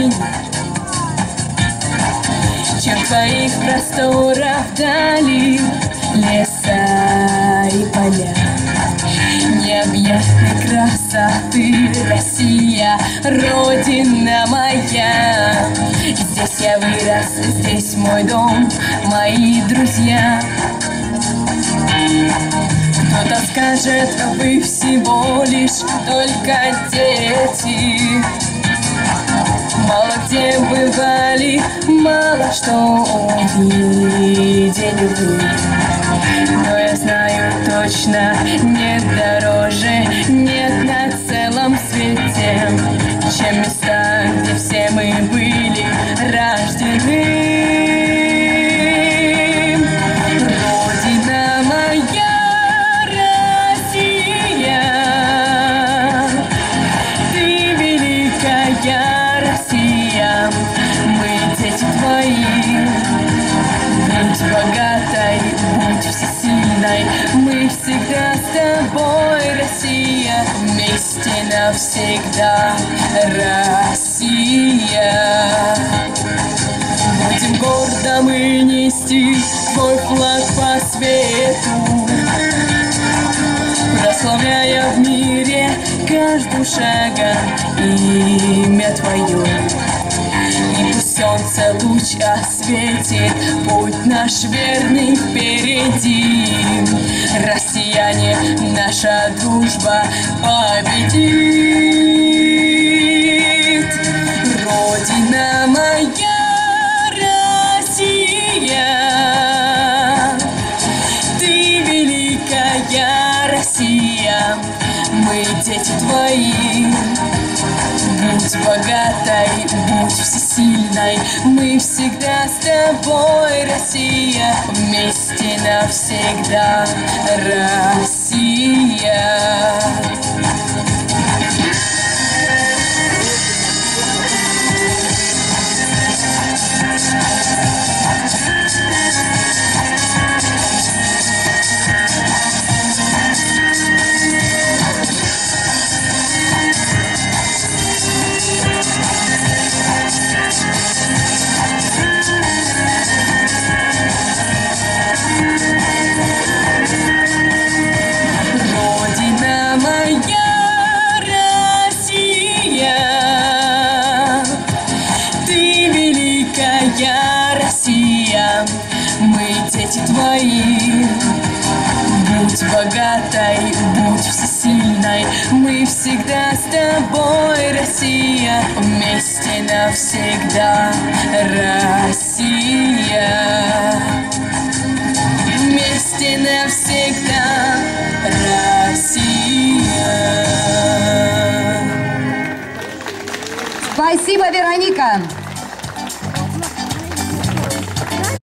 пустыни, чем в твоих просторах вдали леса и поля. Необъятной красоты Россия, Родина моя. Здесь я вырос, здесь мой дом, мои друзья. Кто-то скажет, вы всего лишь только дети, мало где бывали, мало что увидели вы. Но я знаю точно, нет дороже, нет на целом свете, чем места, где все мы были рождены. Родина моя, Россия, ты великая Россия, мы дети твои. Будь богатой, будь всесильной, мы всегда с тобой, Россия, вместе навсегда, Россия. Будем гордо мы нести твой флаг по свету, прославляя в мире каждым шагом имя твое. И пусть солнце луч осветит путь наш верный впереди. Россияне, наша дружба победит. Родина моя, Россия, ты великая Россия, мы дети твои. Будь богатой, будь всесильной, мы всегда с тобой, Россия, вместе навсегда, Россия. Россия, мы дети твои. Будь богатой, будь всесильной, мы всегда с тобой, Россия, вместе навсегда, Россия. Вместе навсегда, Россия. Спасибо, Вероника.